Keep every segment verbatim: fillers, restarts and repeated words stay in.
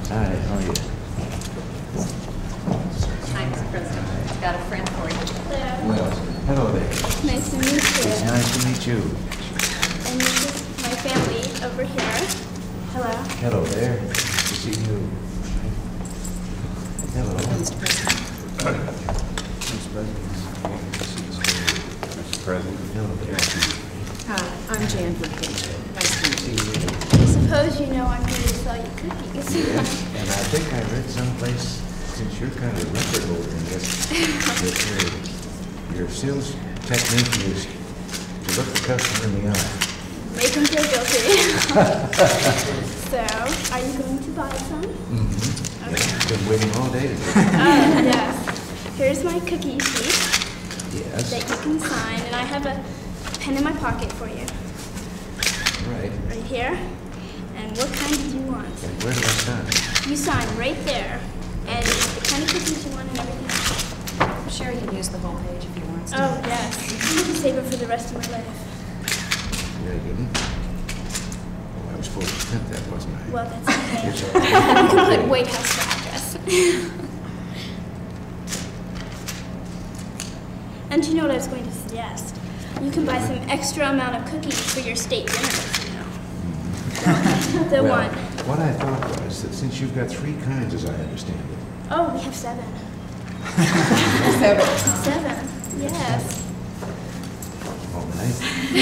Hi, how are you? Hi, Mister President. I've got a friend for you. Hello. Well, hello there. Nice to meet you. It's nice to meet you. And this is my family over here. Hello. Hello there. Good to see you. Hello. Mister President. Mister President. Mister President. Hello there. Hi, I'm Jan Brinton. Nice to meet you. I suppose you know I'm here to sell you cookies. Yes, and I think I read someplace, since you're kind of record holder in this, that your, your sales technique is to look the customer in the eye. Make them feel guilty. So, are you going to buy some? Mm-hmm. Okay. Yeah, I've been waiting all day to do Oh, it. yes. Here's my cookie sheet Yes. that you can sign, and I have a pen in my pocket for you. Right. Right here. And what kind did you want? And where do I sign? You sign right there. And the kind of cookies you want and everything. Sherry can use the whole page if he wants to. Oh, yes. You can save it for the rest of my life. Yeah, I didn't. Oh, I was supposed to print that, wasn't I? Well, that's okay. It's You all right. can put White House address. And you know what I was going to suggest? You can buy some extra amount of cookies for your state dinners, you know. The Well, one. what I thought was that since you've got three kinds, as I understand it. Oh, we have seven. Seven. Seven, yes. All right.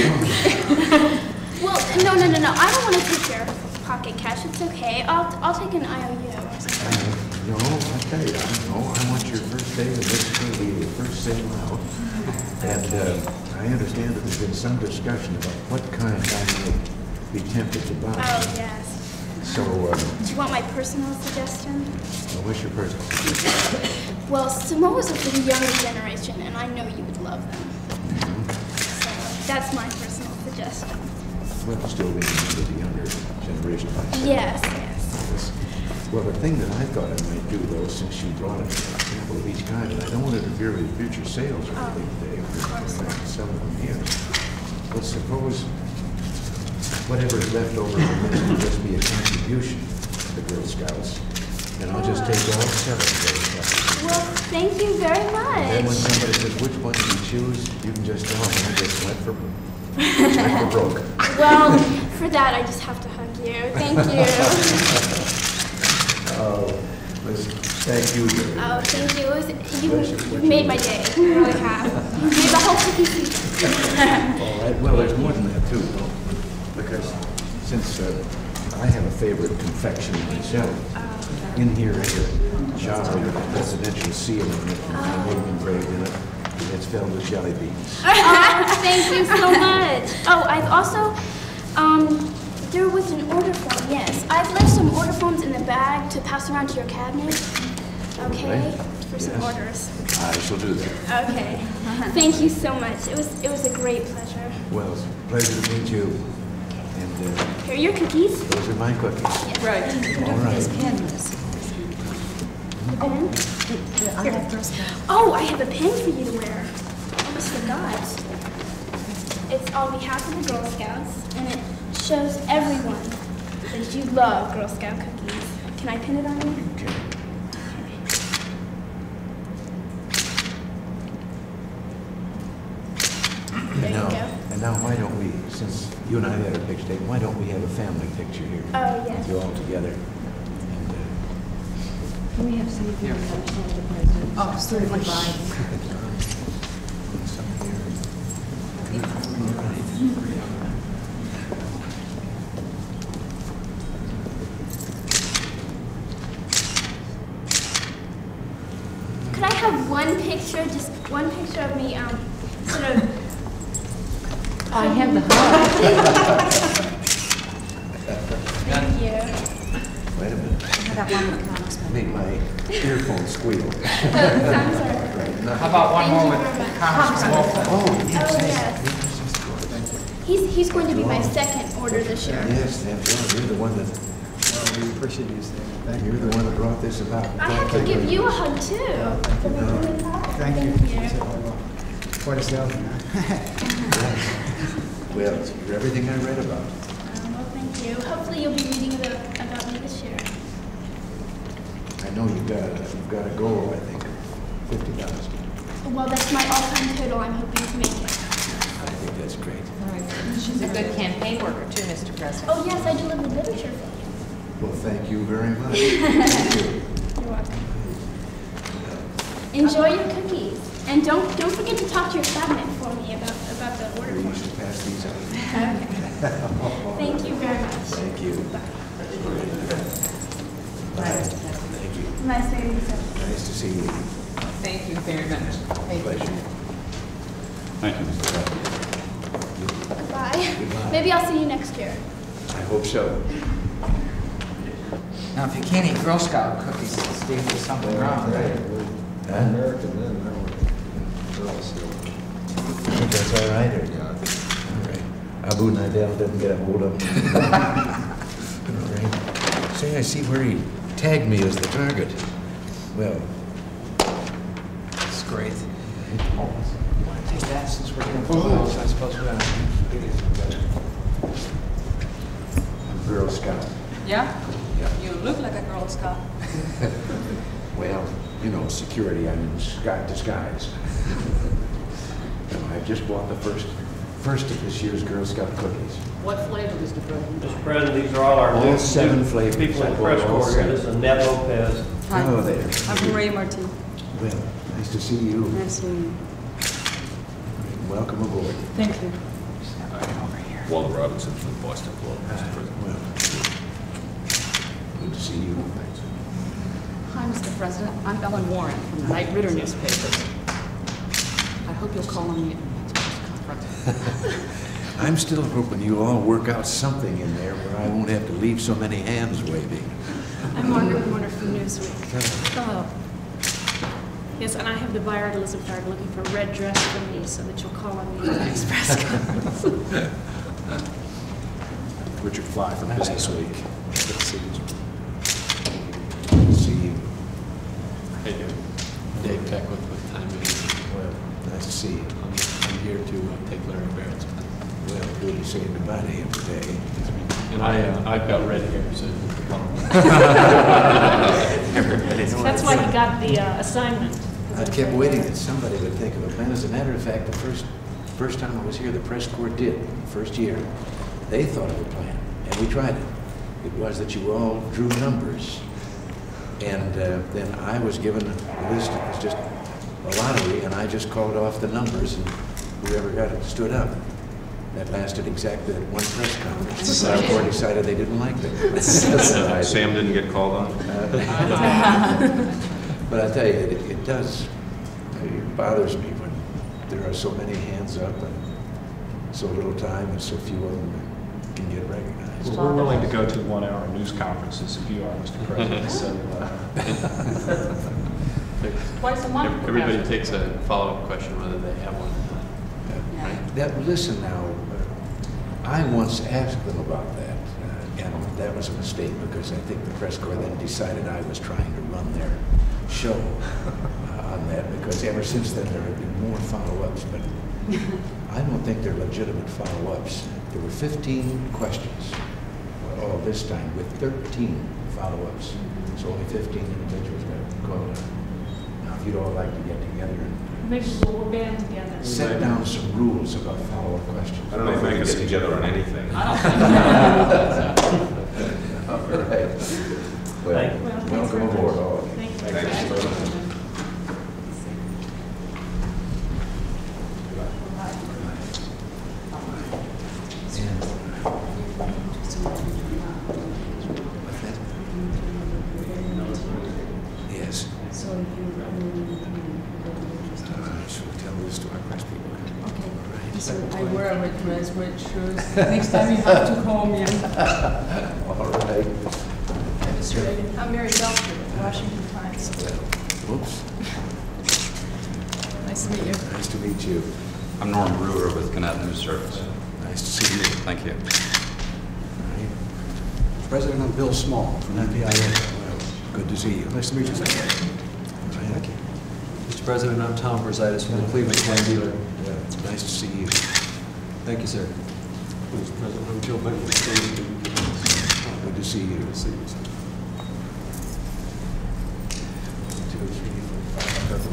Well, no, no, no, no. I don't want to take your pocket cash. It's okay. I'll, I'll take an I O U or Uh, something. no, I tell you, I know I want your first day of this is going to be your first sale out. And uh, I understand that there's been some discussion about what kind I may be tempted to buy. Oh, yes. So, um, Do you want my personal suggestion? well, what's your personal suggestion? Well, Samoas are for the younger generation, and I know you would love them. So that's my personal suggestion. Well, still being into the younger generation. like I said. Yes, yes. Yes. Well, the thing that I thought I might do, though, since you brought a sample of each kind, and I don't want to interfere with future sales or Oh, anything today, of course. we're not selling them here. But suppose whatever's left over from this will just be a contribution to the Girl Scouts, and I'll just take all seven of those Scouts. Well, thank you very And then when much. somebody says, which one do you choose, you can just tell them, I just went for, went for broke. Well, for that, I just have to hug you. Thank you. Oh, listen, thank you. Jerry. Oh, thank you. It was, you, Bless you. you've made my day. You really have. You made the whole cookie season. All right, well, there's more than that, too, though, because since uh, I have a favorite confection myself, in here is a jar with a presidential seal on it, and my name engraved in it, and it's filled with jelly beans. Oh, thank you so much. Oh, I've also, um, there was an order form, yes. I've left some order forms in the bag to pass around to your cabinet. Okay, Right. for some Yes. orders. I shall do that. Okay. Thank you so much. It was it was a great pleasure. Well, it's a pleasure to meet you, and uh, Here are your cookies. those are my cookies. Right. All right. His pen is. The pen? I have Girl Scout. Oh, I have a pin for you to wear. I almost forgot. It's on behalf of the Girl Scouts, and it shows everyone that you love Girl Scout cookies. Can I pin it on you? Okay. There you Now, go. and now, why don't we, since you and I had our picture taken, why don't we have a family picture here? Oh, yes. You all together. And, uh, Can we have some of your understand the president? Oh, certainly. some here. Could I have one picture, just one picture of me, um, sort of. I have the heart. Thank you. Wait a minute. How about one with comics? Made my earphone squeal. Oh, I'm sorry. Right, not- How about one Thank more you with very much. Congressman Wolf? Oh, yes, Oh, yes. yes. Yes, of course. He's, he's going to be my second order this year. Yes, that's right. You're the one that, Well, we appreciate you saying thank you're the one that brought this about. I have to give you a hug too. For making me laugh. Thank you. Thank you. Quite a salesman. Well, you're everything I read about. Um, well, thank you. Hopefully you'll be reading about, about me this year. I know you've got, a- you've got a goal, I think, fifty thousand. Well, that's my all-time total. I'm hoping to make it. I think that's great. She's a good campaign worker too, Mister President. Oh, yes, I delivered literature for you. Well, thank you very much. Thank you. You're welcome. Enjoy your cookies. And don't don't forget to talk to your cabinet for me about, about the order You form. should pass these out. Okay. Thank you very much. Thank you. Bye. Thank you. Nice meeting you, sir. Nice to see you. Thank you very much. Thank you. Pleasure. Thank you, Mister President. Goodbye. Goodbye. Maybe I'll see you next year. I hope so. Now, if you can't eat Girl Scout cookies, Steve, there's something wrong. Huh? American then, now we're Girl Scout. That's all right, or? Yeah. All right. Abu Nidal didn't get a hold of him. All right. Say, I see where he tagged me as the target. Well, It's great. You want to take that since we're going to close? I suppose we're going to. I'm Girl Scout. Yeah? Yeah. You look like a Girl Scout. Well, you know, security, I'm in sky disguise. You know, I just bought the first, first of this year's Girl Scout cookies. What flavor, Mister President? Mister President, these are all our All new seven new flavors. people in I the press bought all corps here. seven. This is Annette Lopez. Hello there. I'm Maria Martin. Well, nice to see you. Nice to meet you. Welcome aboard. Thank you. Over here. Walter Robinson from the Boston Globe, Mister President. Well, good to see you. Hi, Mister President. I'm Ellen Warren from the Knight Ridder newspapers. I hope you'll call on me at the next press conference. I'm still hoping you all work out something in there where I won't have to leave so many hands waving. I'm Margaret Warner from Newsweek. Hello. Yes, and I have the Barrett Elizabeth Brinton looking for a red dress for me so that you'll call on me at the next press conference. Richard Fly from Business Week. Good to see you. Good to see you. Hey, Dave Keck with, with Time Magazine. Well, nice to see you. I'm, I'm here to uh, take Larry Barrett's place. Well, good to say goodbye to him today. And I, uh, I've got red hair, so you can call me. That's why you got the uh, assignment. I kept waiting that somebody would think of a plan. As a matter of fact, the first first time I was here, the press corps did. The first year, they thought of a plan, and we tried it. It was that you all drew numbers, and uh, then I was given a list. It was just a lottery, and I just called off the numbers, and whoever got it stood up. That lasted exactly at one press conference. The corps decided they didn't like that. Sam didn't get called on? But I tell you, it, it does, it bothers me when there are so many hands up and so little time and so few of them can get recognized. Well, we're willing to go to one-hour news conferences if you are, Mister President, so. uh, Twice a month. Everybody takes a follow-up question whether they have one or not. Uh, That, listen now, uh, I once asked them about that, uh, and that was a mistake because I think the press corps then decided I was trying to run their show uh, on that, because ever since then there have been more follow-ups, but I don't think they're legitimate follow-ups. There were fifteen questions all this time with thirteen follow-ups, so only fifteen individuals got called on. Now, if you'd all like to get together and Maybe we'll band together. set down some rules about follow-up questions. I don't know if we can get together on anything. All right. Well, Thank you. welcome aboard, all of you. Thank you. Thanks. What's that? Yes. So if you, I mean, Uh, Should we tell this to our press people? okay. All right. So I wear a red dress, red shoes. Next time you have to call me. All right. Mister Reagan. I'm Mary Belcher, Washington Times. Well, oops. Nice to meet you. Nice to meet you. I'm Norm Brewer with Gannett News Service. Nice to see you. Thank you. All right. President, I'm Bill Small from N P I A. Well, good to see you. Nice to meet you. Thank you. Mister President, I'm Tom Brasitis from the Cleveland Plain Dealer. Yeah, nice to see you. Thank you, sir. Mister President, I'm Joe Benton. Good to see you. See you, sir.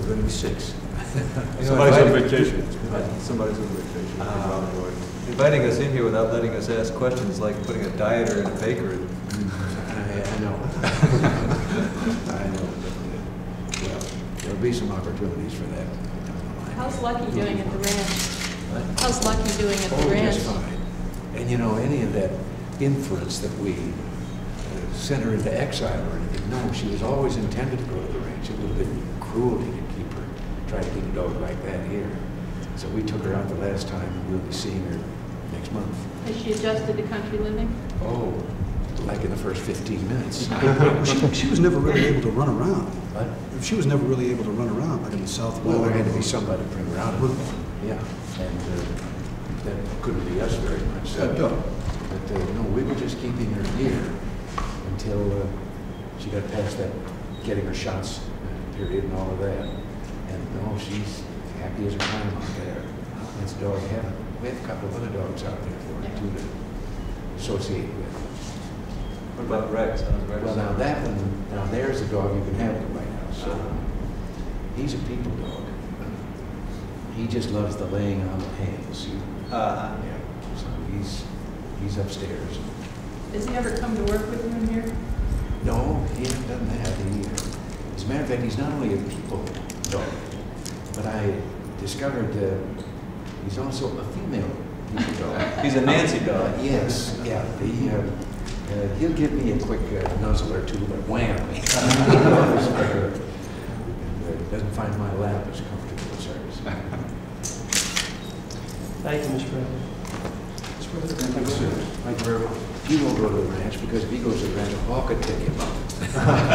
we're going to be six. Somebody's on vacation. Somebody's on vacation. Uh, Inviting us in here without letting us ask questions is like putting a dieter in a bakery. I, I know. I know. Well, there'll be some opportunities for that. How's Lucky doing at the ranch? What? How's Lucky doing at the Oh, ranch? just fine. And you know, any of that inference that we uh, sent her into exile or anything, no, she was always intended to go to the ranch. It would have been cruelty to keep her, try to keep a dog like that here. So we took her out the last time, and we'll be seeing her next month. Has she adjusted to country living? Oh, like in the first fifteen minutes. She, she was never really able to run around. But, She was never really able to run around, like in the South. well, there had to be somebody to bring her out. Well, Yeah, and uh, that couldn't be us very much. So. Uh, no. But uh, no, we were just keeping her here until uh, she got past that getting her shots uh, period and all of that. And no, she's happy as a clam out there. It's dog heaven. We have a couple of other dogs out there for her too to associate with. What about Rex? How's Rex? Well, now that one, now there's a dog you can have at the White House. So he's a people dog. He just loves the laying on of hands. You, Uh, yeah. So he's he's upstairs. Does he ever come to work with you in here? No, he hasn't done that. He, uh, as a matter of fact, he's not only a people dog, but I discovered uh, he's also a female people dog. He's a Nancy dog. Uh, yes, yeah. He, uh, uh, he'll give me a quick uh, nuzzle or two, but wham! And, uh, doesn't find my lap as comfortable as hers. Thank you, Mister President. Thank you, sir. Thank you very much. He won't go to the ranch because if he goes to the ranch, Paul could tell you about it.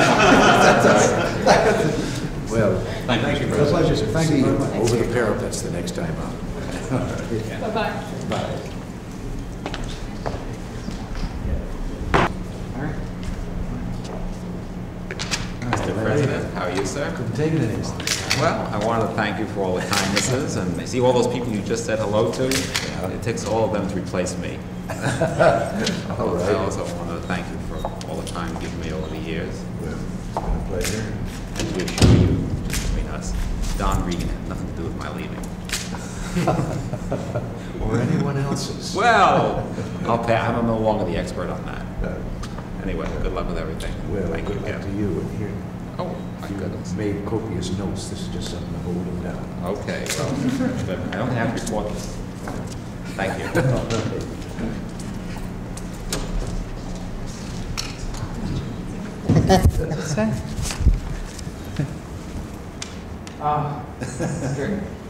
Well, Thank you, It's a pleasure, sir. Thank see you very much. over the parapets the next time out. Bye-bye. Bye. Mister President, how are you, sir? Couldn't take it anymore. Well, I wanted to thank you for all the kindnesses, and I see all those people you just said hello to. It takes all of them to replace me. All I right. also want to thank you for all the time you've given me over the years. Well, it's been a pleasure. And to assure you, between us, Don Regan had nothing to do with my leaving. Or anyone else's. Well, I'll pay, I'm no longer the expert on that. Anyway, good luck with everything. Well, Thank good you luck again. to you. And here, Oh, my goodness. made copious notes. This is just something to hold him down. Okay, well, but I don't have to report this. Thank you. Uh, here.